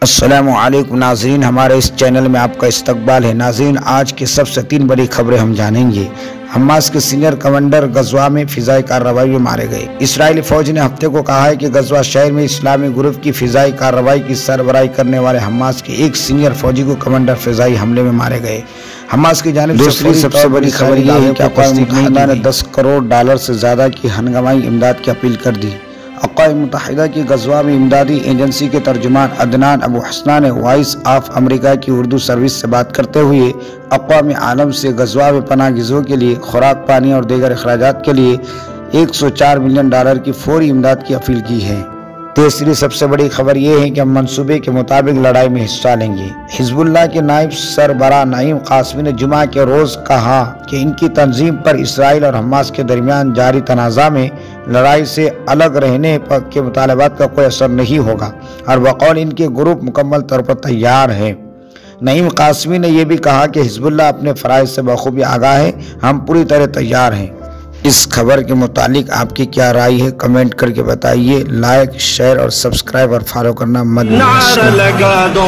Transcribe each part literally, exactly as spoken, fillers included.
السلام علیکم ناظرین، ہمارے اس چینل میں آپ کا استقبال ہے۔ ناظرین، آج کی سب سے تین بڑی خبریں ہم جانیں گے۔ حماس کے سینئر کمانڈر غزہ میں فضائی کارروائی میں مارے گئے۔ اسرائیلی فوج نے ہفتے کو کہا ہے کہ غزہ شہر میں اسلامی گروپ کی فضائی کارروائی کی سربراہی کرنے والے حماس کے ایک سینئر فوجی کو کمانڈر فضائی حملے میں مارے گئے۔ حماس کی جانب سے دوسری سب سے بڑی خبر یہ ہے کہ اقوام متحدہ نے دس کروڑ ڈالر سے زیادہ کی ہنگامی امداد کی اپیل کر دی۔ اقوام متحدہ کی غزہ میں امدادی ایجنسی کے ترجمان عدنان ابو حسنہ نے وائس آف امریکہ کی اردو سروس سے بات کرتے ہوئے اقوام عالم سے غزہ میں پناہ گزینوں کے لیے خوراک، پانی اور دیگر اخراجات کے لیے ایک سو چار ملین ڈالر کی فوری امداد کی اپیل کی ہے۔ تیسری سب سے بڑی خبر یہ ہے کہ ہم منصوبے کے مطابق لڑائی میں حصہ لیں گے۔ حزب اللہ کے نائب سربراہ نعیم قاسمی نے جمعہ کے روز کہا کہ ان کی تنظیم پر اسرائیل اور حماس کے درمیان جاری تنازع میں لڑائی سے الگ رہنے کے مطالبات کا کوئی اثر نہیں ہوگا اور بقول ان کے گروپ مکمل طور پر تیار ہے۔ نعیم قاسمی نے یہ بھی کہا کہ حزب اللہ اپنے فرائض سے بخوبی آگاہ ہے، ہم پوری طرح تیار ہیں۔ اس خبر کے متعلق آپ کی کیا رائے ہے؟ کمنٹ کر کے بتائیے۔ لائک، شیئر اور سبسکرائب اور فالو کرنا مت بھولیں۔ نعرہ لگا دو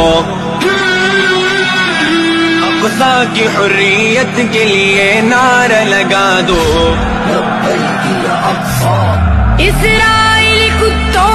اقصی کی حریت کے لیے، نعرہ لگا دو اسرائیلی کتوں